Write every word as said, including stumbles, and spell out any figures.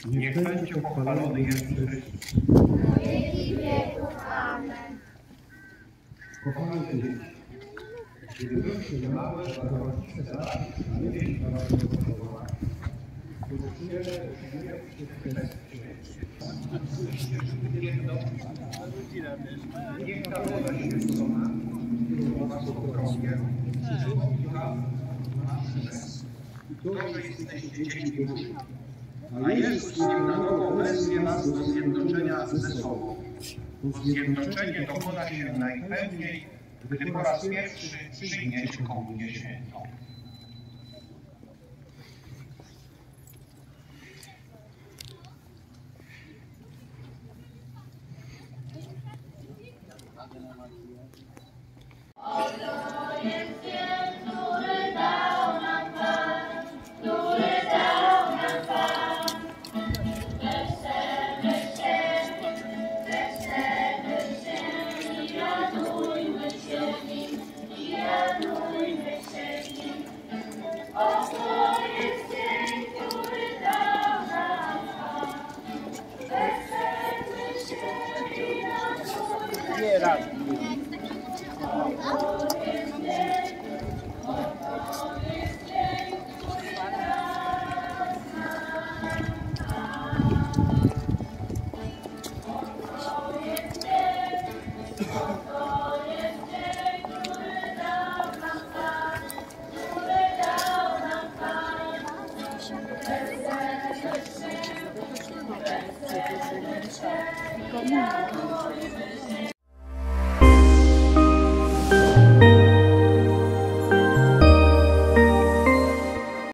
Niech będzie pochwalony Jezus Chrystus. Na wieki wieków. Amen. Kochane dzieci, kiedy byliście małe, a rodzice zadali, a nie mieli na waszego powołania, to przyjemne, przyjemne, niech ta woda święcona, którą was pokroję, to, że jesteście dziećmi Bożymi. A Jezus nim na nowo wezwie nas do zjednoczenia ze sobą. To zjednoczenie dokona się najpewniej, gdy po raz pierwszy przyjmiecie komunię świętą. Nie raz. Komunia.